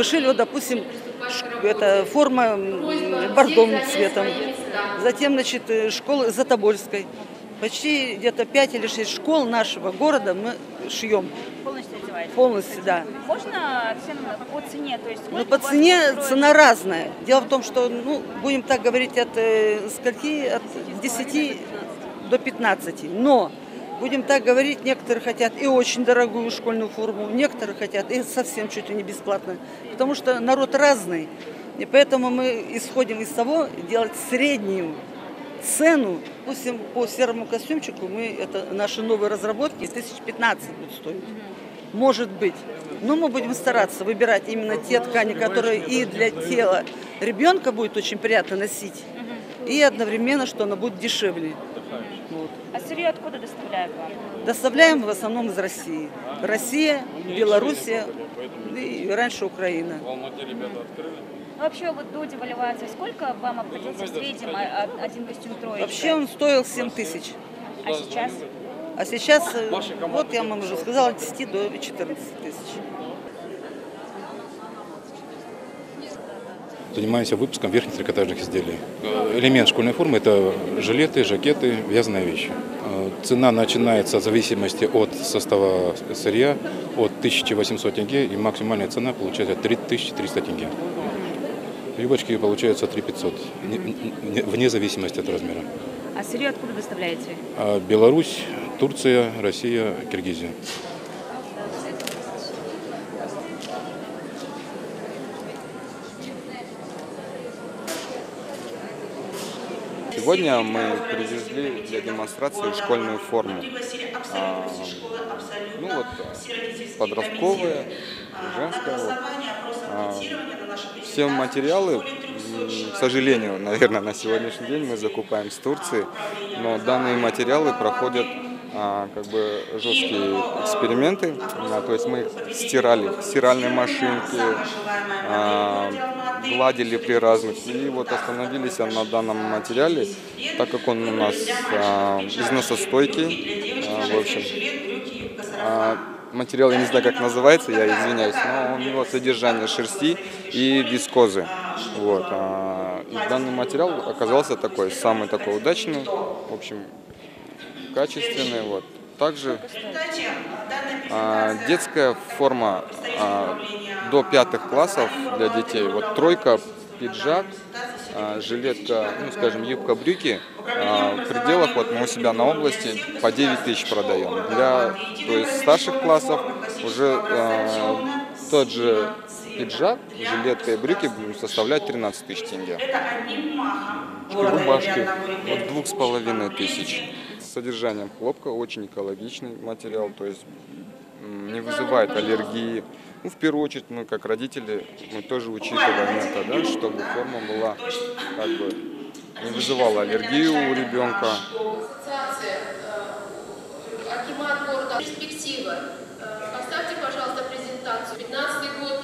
шили, вот, допустим, это форма бордовым цветом. Затем, значит, школа Затобольской. Почти где-то 5 или 6 школ нашего города мы шьем. Полностью одеваете? Полностью, да. Можно цену по цене? То есть Ну, по цене цена разная. Дело в том, что, ну, будем так говорить, от скольки? От 10 до 15. Но, будем так говорить, некоторые хотят и очень дорогую школьную форму, некоторые хотят и совсем чуть ли не бесплатно. Потому что народ разный. И поэтому мы исходим из того, делать среднюю цену. Допустим, по серому костюмчику это наши новые разработки 1015 будут стоить. Может быть. Но мы будем стараться выбирать именно те ткани, которые и для тела ребенка будет очень приятно носить, и одновременно, что она будет дешевле. Вот. А сырье откуда доставляют вам? Доставляем в основном из России. Россия, Белоруссия и раньше Украина. Ну, вообще, вот до девальвации сколько вам обходился в среднем один костюм троечка? Вообще он стоил 7 тысяч. А сейчас? А сейчас, вот я вам уже сказала, от 10 до 14 тысяч. Занимаемся выпуском верхних трикотажных изделий. Элемент школьной формы – это жилеты, жакеты, вязаные вещи. Цена начинается в зависимости от состава сырья от 1800 тенге, и максимальная цена получается 3300 тенге. Юбочки получаются 3500, вне зависимости от размера. А сырье откуда доставляете? Беларусь, Турция, Россия, Киргизия. Сегодня мы привезли для демонстрации школьную форму. Ну вот, подростковая, женская. Вот. Все материалы, к сожалению, наверное, на сегодняшний день мы закупаем с Турции, но данные материалы проходят как бы жесткие эксперименты. То есть мы их стирали в стиральной машинке, гладили при разных, и вот остановились на данном материале, так как он у нас износостойкий. В общем, материал, я не знаю, как называется, я извиняюсь, но у него содержание шерсти и вискозы. Вот. И данный материал оказался такой, самый такой удачный, в общем, качественный. Вот. Также детская форма до 5 классов для детей. Вот тройка, пиджак, жилетка, ну скажем, юбка, брюки. В пределах вот мы у себя на области по 9 тысяч продаем. Для, то есть, старших классов уже тот же пиджак, жилетка и брюки будут составлять 13 тысяч тенге. Рубашки от 2500. С содержанием хлопка, очень экологичный материал, то есть не вызывает аллергии. Ну, в первую очередь, мы как родители, мы тоже учитываем это, да, чтобы форма была, как бы, не вызывала аллергию у ребенка. Перспектива. Поставьте, пожалуйста, презентацию. 15-й год.